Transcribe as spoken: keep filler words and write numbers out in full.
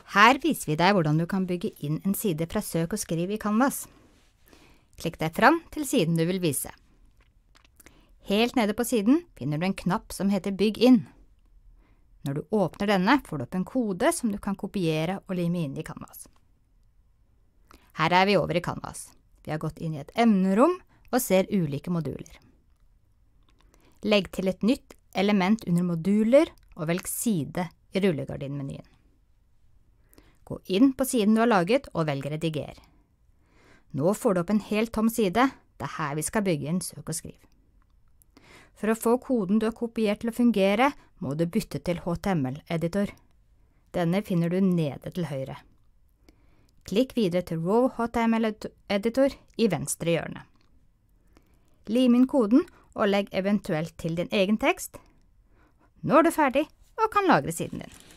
Her viser vi deg hvordan du kan bygge inn en side fra søk og skriv i Canvas. Klikk deg fram til siden du vil vise. Helt nede på siden finner du en knapp som heter Bygg inn. Når du åpner denne, får du opp en kode som du kan kopiere og lime inn i Canvas. Her er vi over i Canvas. Vi har gått inn i et emnerom og ser ulike moduler. Legg til et nytt element under moduler og velg side i rullegardinmenyen. Gå inn på siden du har laget og velg rediger. Nå får du opp en helt tom side. Det er her vi skal bygge inn søk og skriv. For å få koden du har kopiert til å fungere, må du bytte til H T M L-editor. Denne finner du nede til høyre. Klikk videre til Raw H T M L-editor i venstre hjørne. Lim inn koden og legg eventuelt til din egen tekst. Nå er du ferdig og kan lagre siden din.